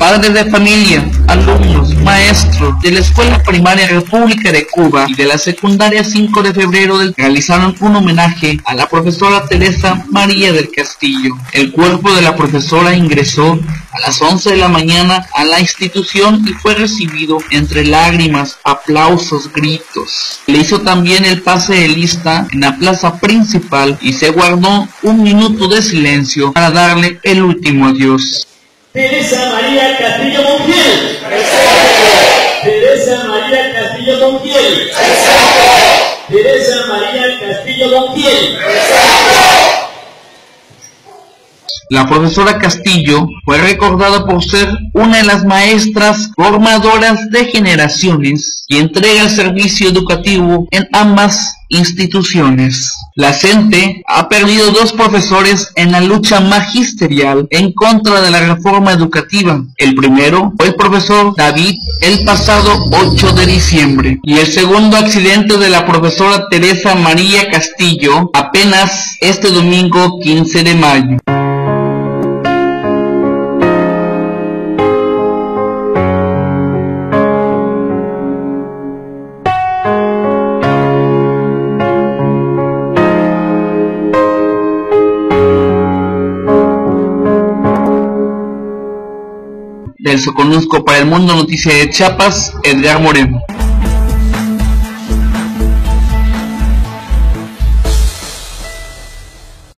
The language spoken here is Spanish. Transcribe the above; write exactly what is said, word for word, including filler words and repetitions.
Padres de familia, alumnos, maestros de la Escuela Primaria República de Cuba y de la Secundaria cinco de febrero del realizaron un homenaje a la profesora Teresa María del Castillo. El cuerpo de la profesora ingresó a las once de la mañana a la institución y fue recibido entre lágrimas, aplausos, gritos. Le hizo también el pase de lista en la plaza principal y se guardó un minuto de silencio para darle el último adiós. Teresa María Castillo Montiel. Teresa María Castillo Montiel. Teresa María Castillo Montiel. La profesora Castillo fue recordada por ser una de las maestras formadoras de generaciones y entrega el servicio educativo en ambas instituciones. La CENTE ha perdido dos profesores en la lucha magisterial en contra de la reforma educativa. El primero fue el profesor David el pasado ocho de diciembre y el segundo accidente de la profesora Teresa María Castillo apenas este domingo quince de mayo. Del Soconusco para el Mundo Noticia de Chiapas, Edgar Moreno.